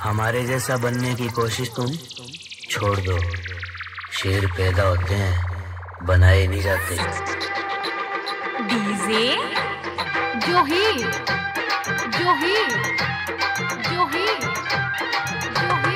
हमारे जैसा बनने की कोशिश तुम छोड़ दो। शेर पैदा होते हैं, बनाए नहीं जाते। डीजे जोही जोही जोही जोही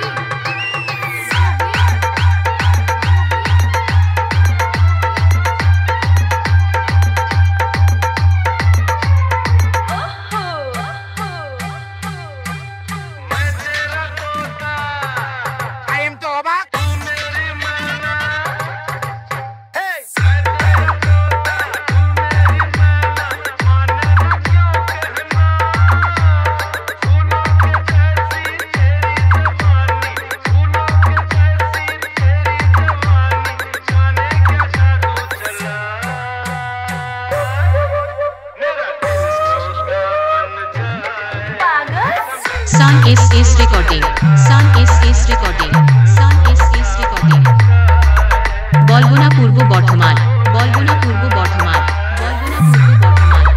Sun is recording. Sun is recording. Sun is recording. বলবনা Purba Bardhaman, বলবনা Purba Bardhaman, বলবনা Purba Bardhaman.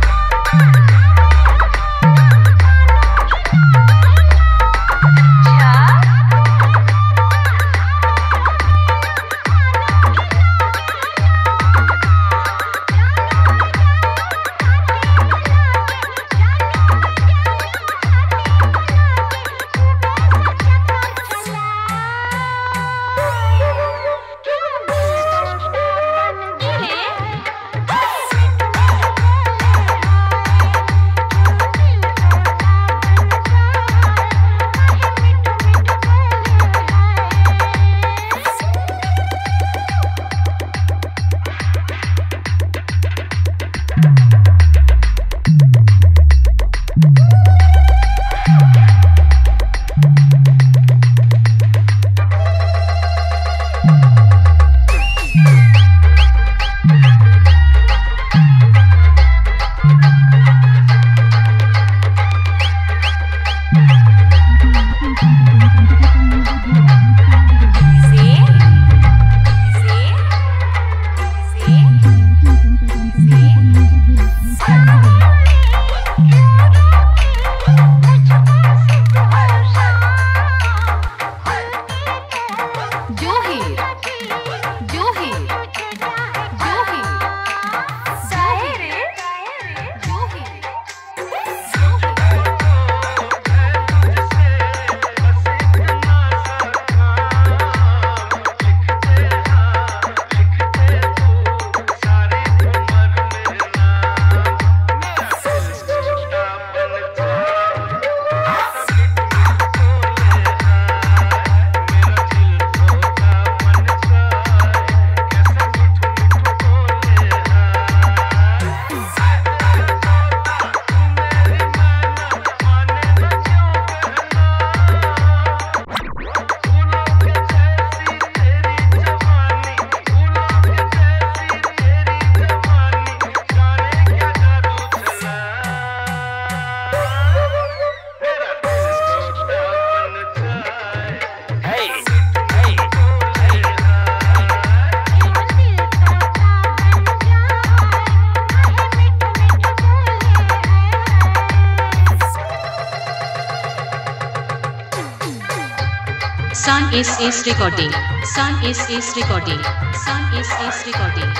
Sun is recording. Sun is recording. Sun is recording.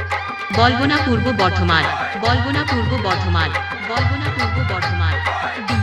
বলবনা Purba Bardhaman, বলবনা Purba Bardhaman, বলবনা Purba Bardhaman.